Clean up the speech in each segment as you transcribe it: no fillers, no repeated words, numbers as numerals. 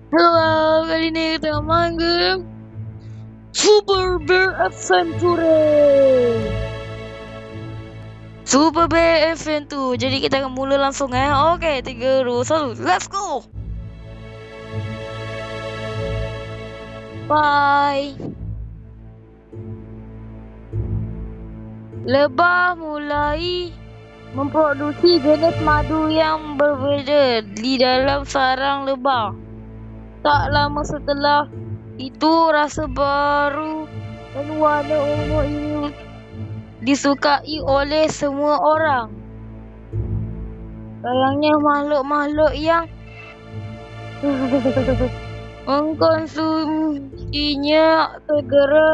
Halo, kali ini kita main game Super Bear Adventure. Super Bear Adventure. Jadi kita akan mulai langsung ya. Oke, 3, 2, 1, let's go. Bye. Lebah mulai memproduksi jenis madu yang berbeda di dalam sarang lebah. Tak lama setelah itu, rasa baru dan warna ungu ini disukai oleh semua orang. Sayangnya makhluk-makhluk yang mengkonsumsinya segera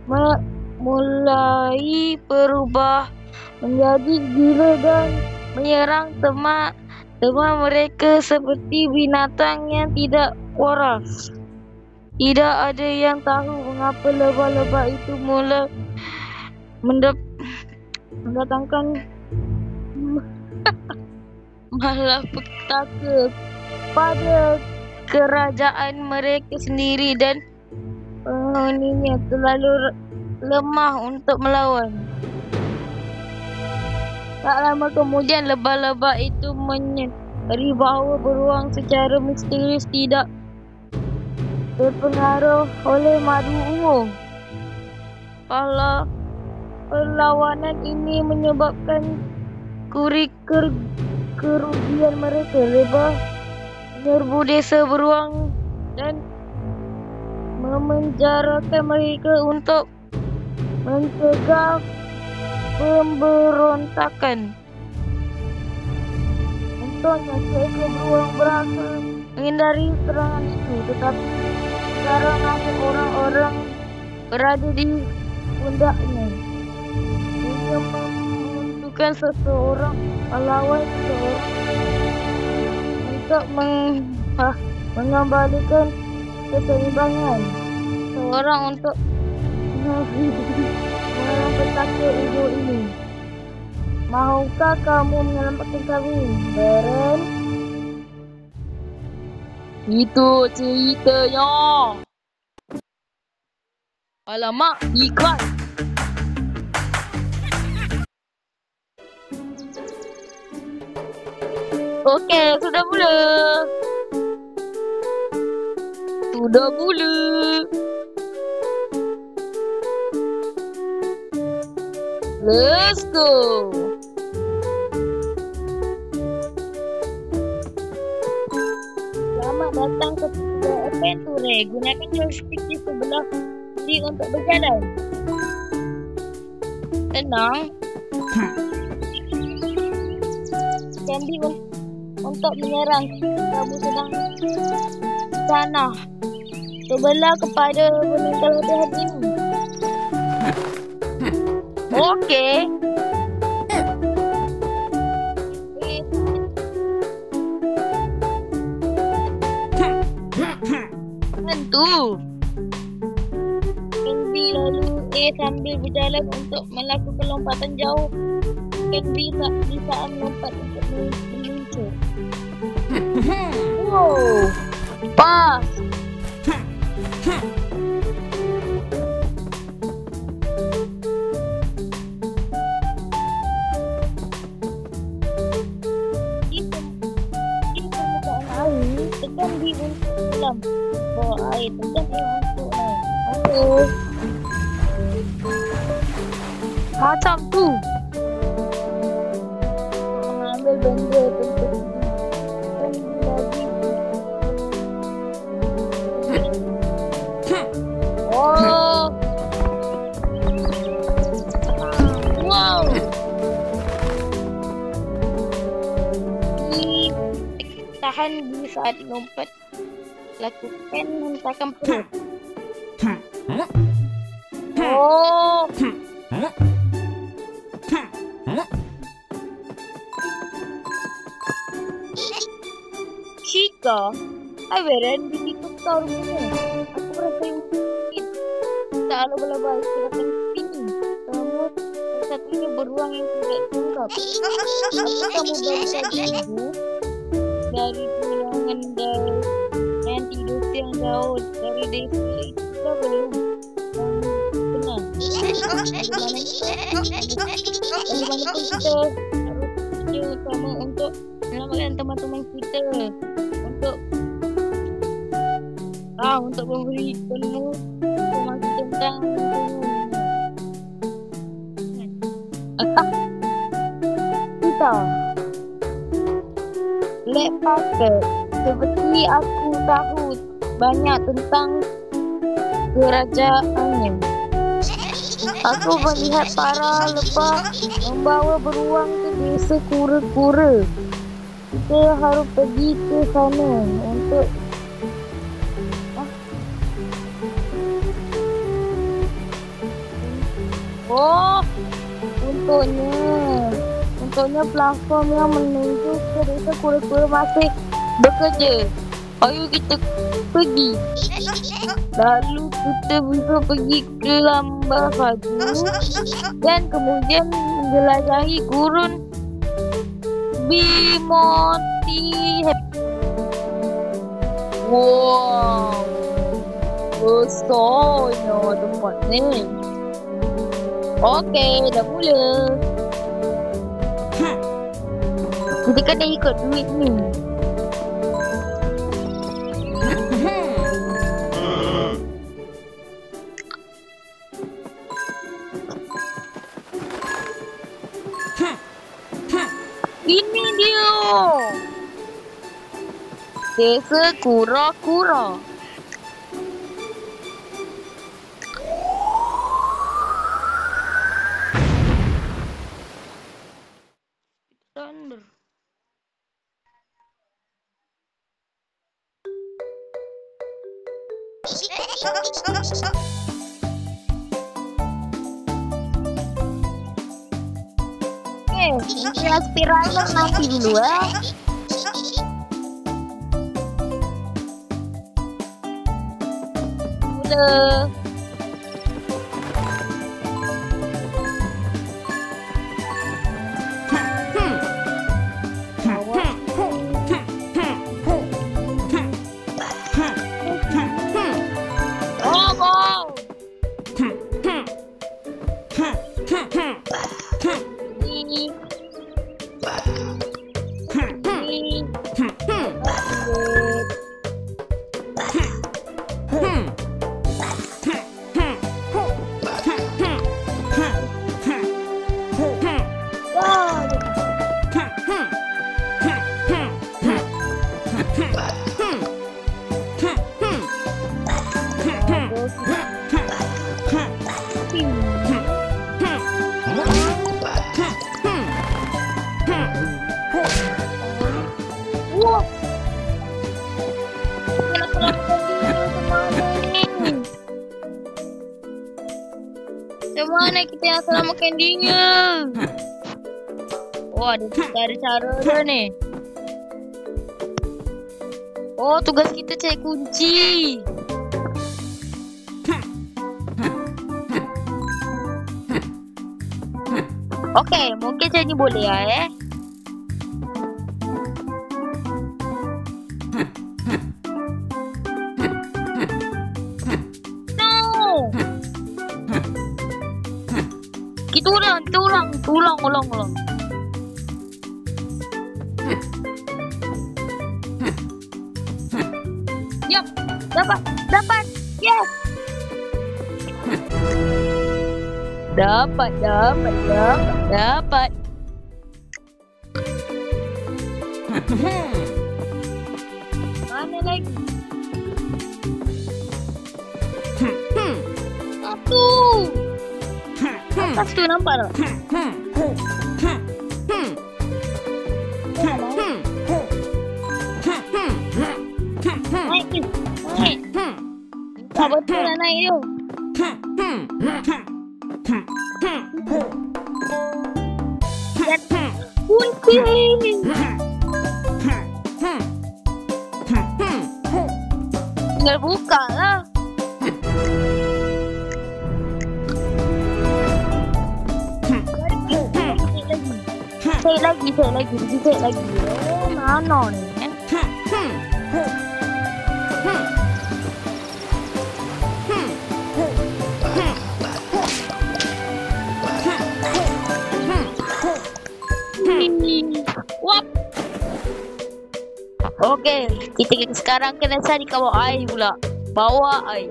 mulai berubah menjadi gila dan menyerang teman mereka seperti binatang yang tidak waras. Tidak ada yang tahu mengapa lebah-lebah itu mula mendatangkan malapetaka pada kerajaan mereka sendiri dan penghuninya terlalu lemah untuk melawan. Tak lama kemudian lebah-lebah itu menyadari bahawa beruang secara misterius tidak terpengaruh oleh madu ungu. Kalau perlawanan ini menyebabkan kerugian mereka, lebah menyerbu desa beruang dan memenjarakan mereka untuk mencegah pemberontakan. Untungnya seekor beruang berhasil menghindari serangan itu, tetapi sekarang hanya orang-orang berada di pundaknya. Dia membutuhkan seseorang melawan seseorang untuk mengembalikan keseimbangan. Seorang untuk petaka ibu ini. Maukah kamu menyelamatkan kami, Beren? Itu ceritanya. Alamak, iklan. Oke, sudah mula. Let's go. Selamat datang ke Super Adventure. Gunakan joystick di sebelah kiri untuk berjalan. Tenang. Candy untuk menyerang. Kamu sedang di sana. Sebelah kepada meninggal hati ini. Okey. Tentu. Candy lalu sambil berjalan untuk melakukan lompatan jauh. Candy tak bisa melompat untuk meluncur. Wow. Pas. Tekan di untuk dalam bawah air, tekan di untuk naik. Macam tu. Mengambil benda untuk lagi. Oh. Wow. Tahan di saat lompat. Lakukan hentakan perut. Oh. Chica, Beren di situ kau rupanya. Aku merasa mungkin tak lebah-lebah istirahatkan sini. Kamu satunya beruang yang tidak lengkap. Apa kamu baru saja ibu dari pulangan dari yang tidur jauh dari desa itu kita belum tenang. Bagaimanapun kita harus kerja utama untuk menyelamatkan teman-teman kita, untuk memberikanmu informasi tentang kita Black Bucket. Seperti aku tahu banyak tentang kerajaannya. Aku melihat para lebah membawa beruang ke desa kura-kura. Kita harus pergi ke sana untuk Untuknya platform yang menuju ke desa kura-kura masih bekerja. Ayo kita pergi. Lalu kita bisa pergi ke Lambah Baju dan kemudian menjelajahi gurun Bimoti. Wow, besarnya tempat ni. Okey, dah mula. Kita kena ikut duit ni. Ini dia. Desa kura-kura. Thunder. Oke, aspirator nanti dulu ya. Udah. Mana kita yang selamatkan dia? Oh, ada cara dia ni. Oh, tugas kita cari kunci. Okey, mungkin macam ni boleh lah No! Kita ulang. Yap, dapat. Yes. Dapat. Mana lagi? Satu. Atas tu nampak tak? Naik. Tak betul nak naik tu. Kunci. Tinggal buka lah. Saya lagi. Oh, mana ni? Oke, kita sekarang kena cari kawah air pula. Bawa air.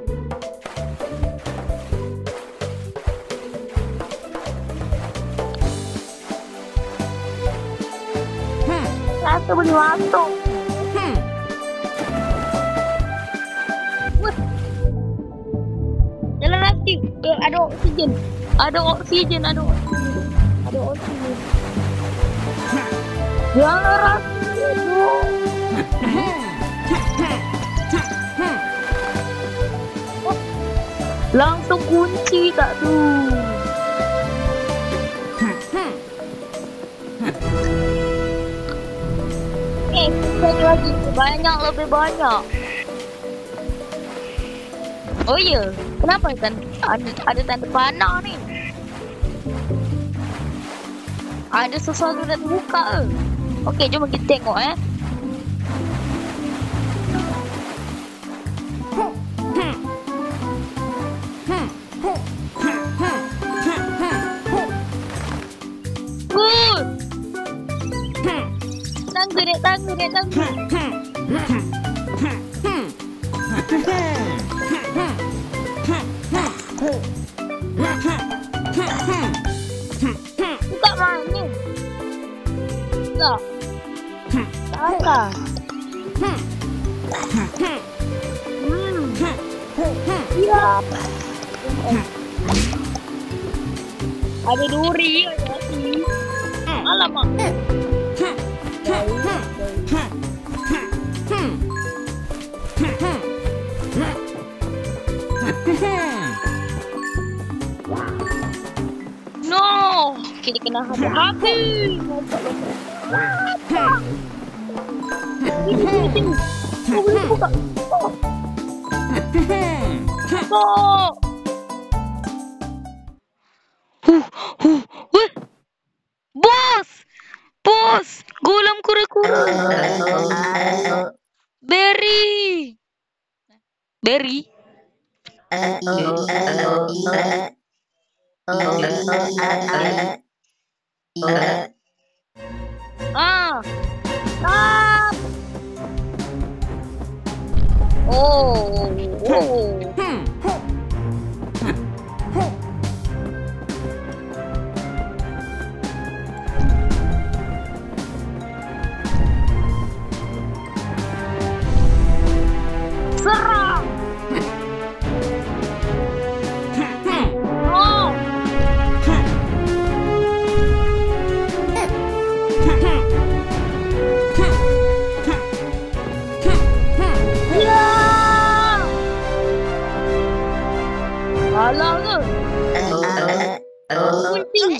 Satu boleh masuk. Jalan lagi. Ada oksigen. Ada oksigen. Jangan rapi dong. Langsung kunci tak tuh. Cari lagi banyak, lebih banyak. Oh iya, kenapa kan ada tanda panah nih? Ada sesuatu yang terbuka. Oke, jom kita tengok Tangguh. Buka mana? Buka. Ya. Ada duri ya sih. Alamak. No, kita kena hati-hati. Ini. Oh, boleh buka. Bos, golam kura-kura. Berry. Serang. Alah ke? Kunci.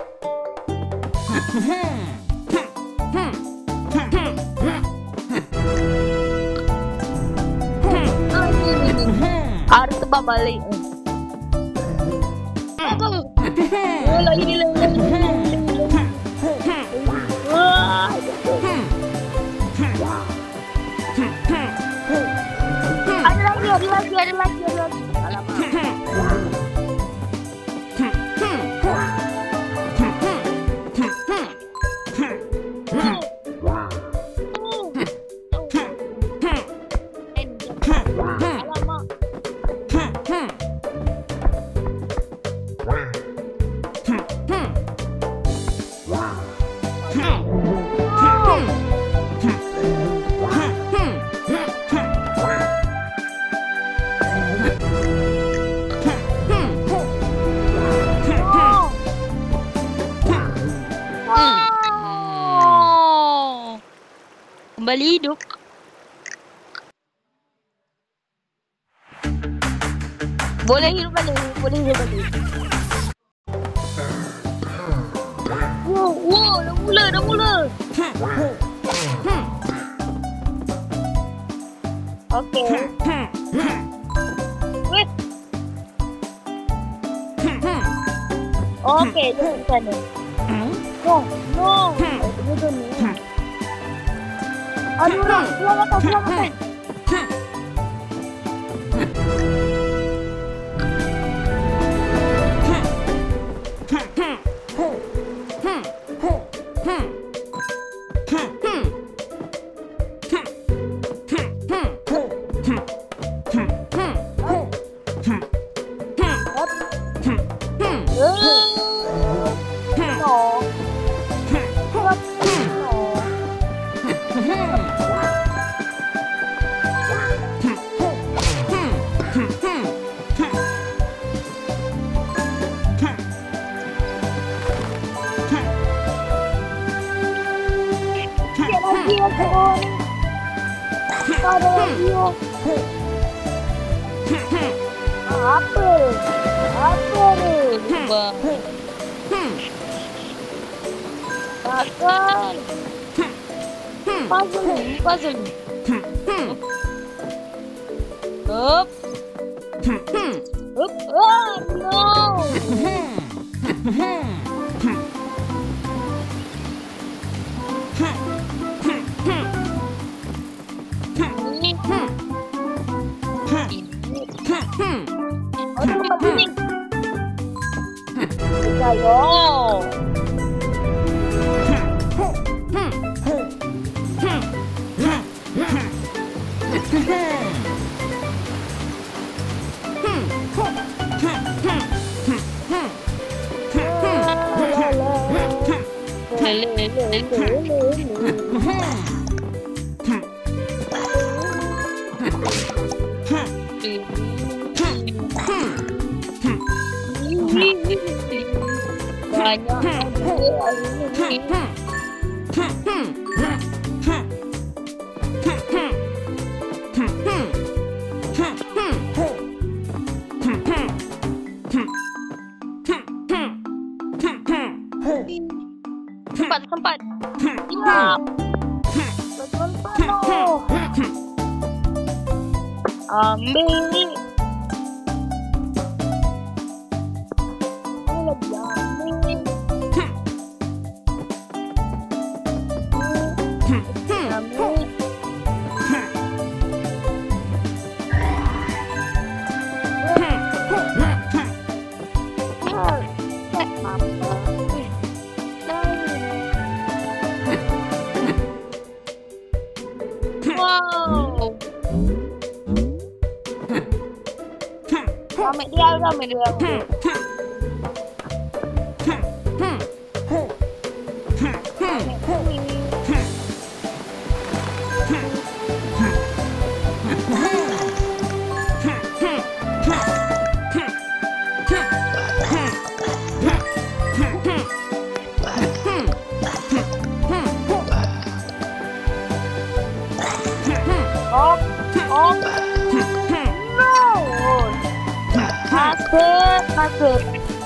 Harus tebak balik. Apa? Lagi. Ada lagi. Alamak. Kembali hidup. Boleh hidup balik. Wow, dah mula. Oke. Wait. Oke, jom sana. No. Betul ni. Aduh, selamatkan. Mario. Apa? Apa nih? Bang. Takkan. Puzzle. Up. Oh no. Ayo. Banyak tempat. Iya. Betul penuh. Ambil. Ini lagi ambil. Wow. Rame dia. Masuk.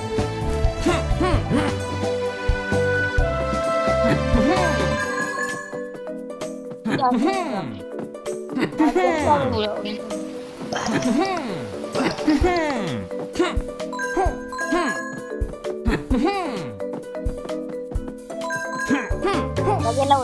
Bagian laut.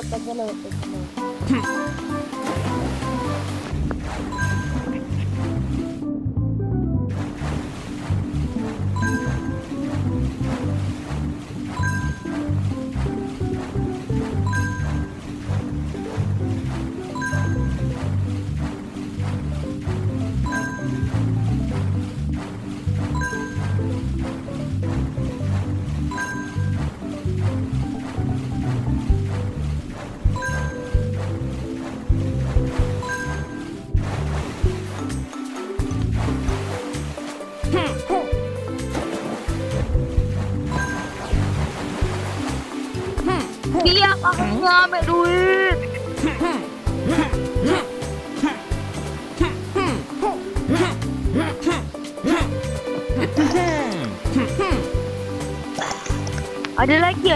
Dia akhirnya ambil duit. Ada lagi.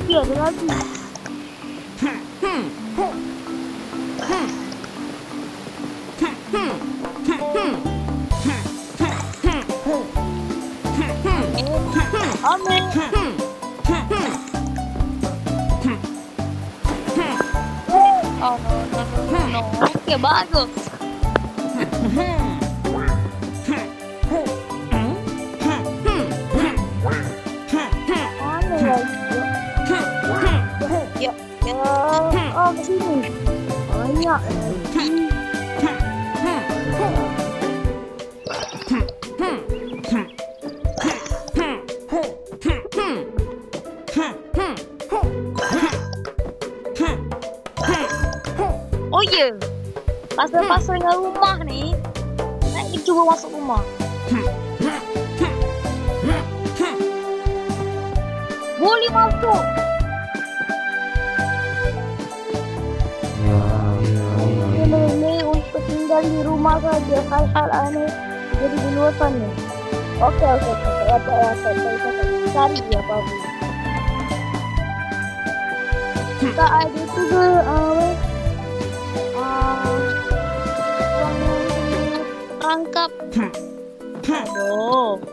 Ambil. Oh no. Oke, bagus. Ya. Oh, kesini. Banyak. Oh iya, pasal-pasalnya rumah nih. Kita coba masuk rumah. Boleh masuk. Ini untuk tinggal. tinggal di rumah saja, hal-hal aneh jadi di luar sana. Oke, cari ya Pak. Kita ada juga rangkap. Aduh.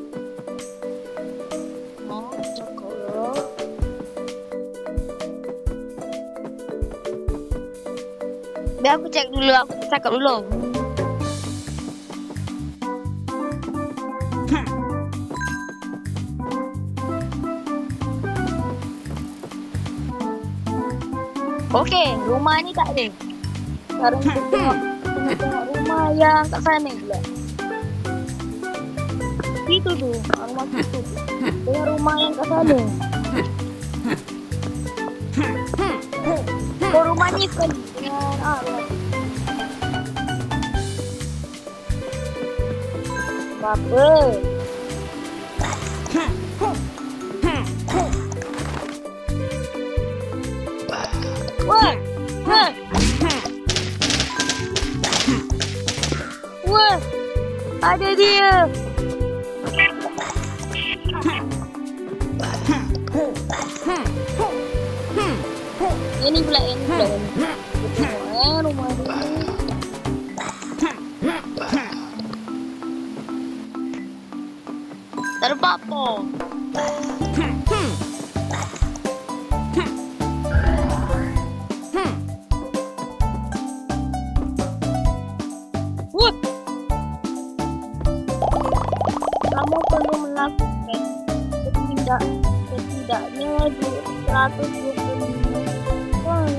Biar aku cek dulu, aku cakap dulu. Oke, rumah ini tak ada. Sekarang kita tengok rumah yang kat sana pula. Itu tuh, rumah itu. Dengan rumah yang kat sana. Oh, rumah ni kan dengan apa? Wah, wah, ada dia. Ini pula, rumah ini. Tak ada apa-apa. Kamu perlu melakukan setidaknya 125 poin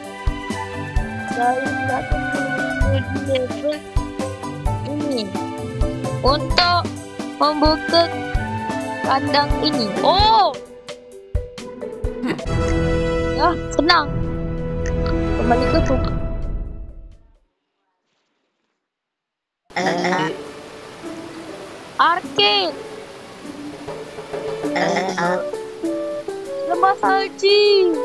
dari 120 level ini untuk membuka kandang ini. Oh, ya senang. Kembali ke tuh. Arcade. Lembah salji.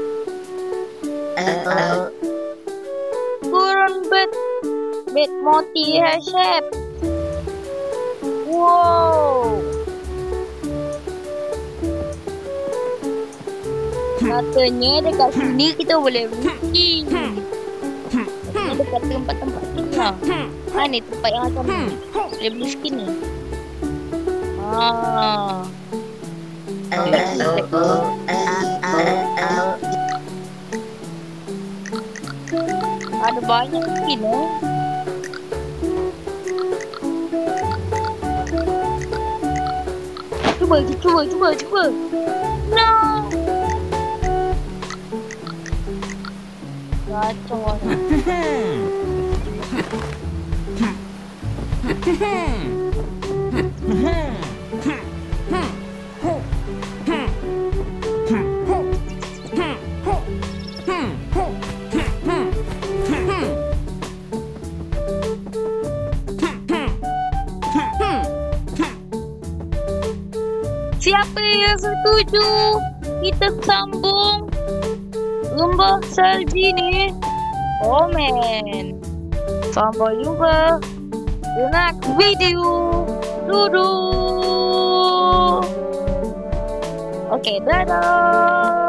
Turun bed moti chef. Wow. Katanya dekat sini kita boleh booking. Katanya dekat tempat-tempat ni lah. Ni tempat yang macam ni. Boleh beli skin ni. Ada banyak skin Cuba. No. Kacau. Siapa yang setuju kita sambung lembah salji ni? Komen. Sampai jumpa di next video. Duduk. Oke, dadah.